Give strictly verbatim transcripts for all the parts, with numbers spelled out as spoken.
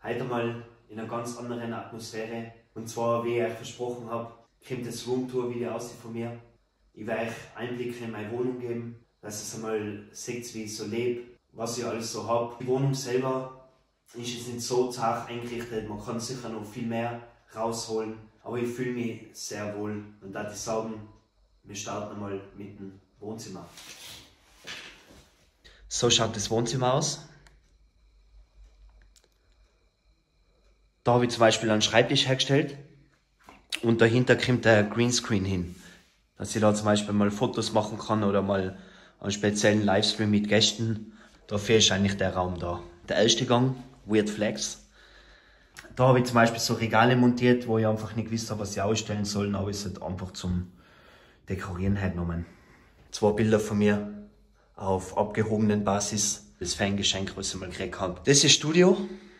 Heute mal in einer ganz anderen Atmosphäre. Und zwar, wie ich euch versprochen habe, kommt das Roomtour-Video aus von mir. Ich werde euch Einblicke in meine Wohnung geben, dass ihr einmal seht, wie ich so lebe, was ich alles so habe. Die Wohnung selber ist jetzt nicht so zart eingerichtet, man kann sicher noch viel mehr rausholen. Aber ich fühle mich sehr wohl und da ich sagen, wir starten einmal mit dem Wohnzimmer. So schaut das Wohnzimmer aus. Da habe ich zum Beispiel einen Schreibtisch hergestellt und dahinter kommt der Greenscreen hin, dass ich da zum Beispiel mal Fotos machen kann oder mal einen speziellen Livestream mit Gästen. Dafür ist eigentlich der Raum da. Der erste Gang, Weird Flex. Da habe ich zum Beispiel so Regale montiert, wo ich einfach nicht gewusst habe, was ich ausstellen soll, aber es hat einfach zum Dekorieren hergenommen. Zwei Bilder von mir auf abgehobenen Basis. Das Fangeschenk, was ich mal gekriegt habe. Das ist Studio.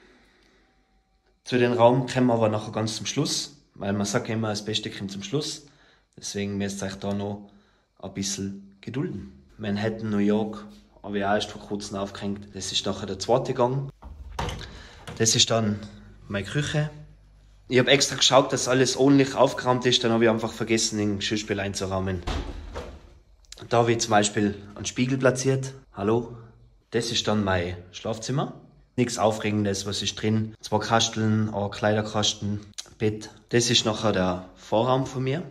Zu dem Raum kommen wir aber nachher ganz zum Schluss, weil man sagt ja immer, das Beste kommt zum Schluss. Deswegen müsst ihr euch da noch ein bisschen gedulden. Manhattan, New York, habe ich auch erst vor kurzem aufgehängt. Das ist nachher der zweite Gang. Das ist dann meine Küche. Ich habe extra geschaut, dass alles ordentlich aufgeräumt ist, dann habe ich einfach vergessen, den Geschirrspüler einzuräumen. Da habe ich zum Beispiel einen Spiegel platziert. Hallo. Das ist dann mein Schlafzimmer. Nichts Aufregendes, was ist drin. Zwei Kasteln, ein Kleiderkasten, Bett. Das ist nachher der Vorraum von mir.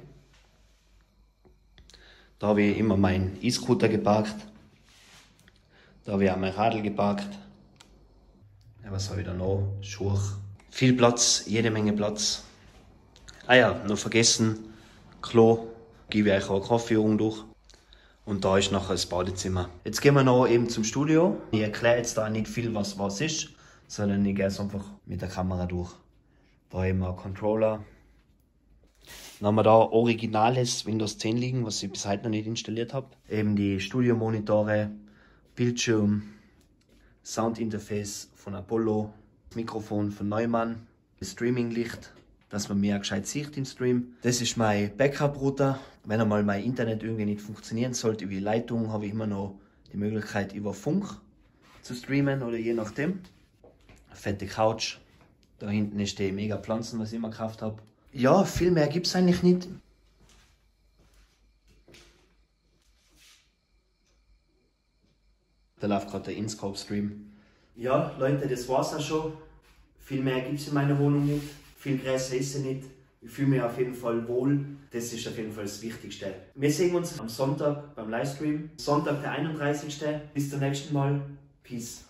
Da habe ich immer meinen E-Scooter geparkt. Da habe ich auch mein Radl geparkt. Ja, was habe ich da noch? Schuhe. Viel Platz, jede Menge Platz. Ah ja, noch vergessen, Klo. Gebe ich euch auch eine Kaffeeübung durch. Und da ist nachher das Badezimmer. Jetzt gehen wir noch eben zum Studio. Ich erkläre jetzt da nicht viel, was was ist, sondern ich gehe es einfach mit der Kamera durch. Da haben wir einen Controller. Dann haben wir da originales Windows zehn liegen, was ich bis heute noch nicht installiert habe. Eben die Studiomonitore, Bildschirm, Soundinterface von Apollo, Mikrofon von Neumann, Streaminglicht, dass man mehr gescheit sieht im Stream. Das ist mein Backup-Router. Wenn einmal mein Internet irgendwie nicht funktionieren sollte über die Leitung, habe ich immer noch die Möglichkeit über Funk zu streamen oder je nachdem. Eine fette Couch. Da hinten ist die mega Pflanzen, was ich immer gekauft habe. Ja, viel mehr gibt es eigentlich nicht. Da läuft gerade der InScope-Stream. Ja, Leute, das war's auch schon. Viel mehr gibt es in meiner Wohnung nicht. Viel größer ist sie nicht. Ich fühle mich auf jeden Fall wohl. Das ist auf jeden Fall das Wichtigste. Wir sehen uns am Sonntag beim Livestream. Sonntag der einunddreißigste Bis zum nächsten Mal. Peace.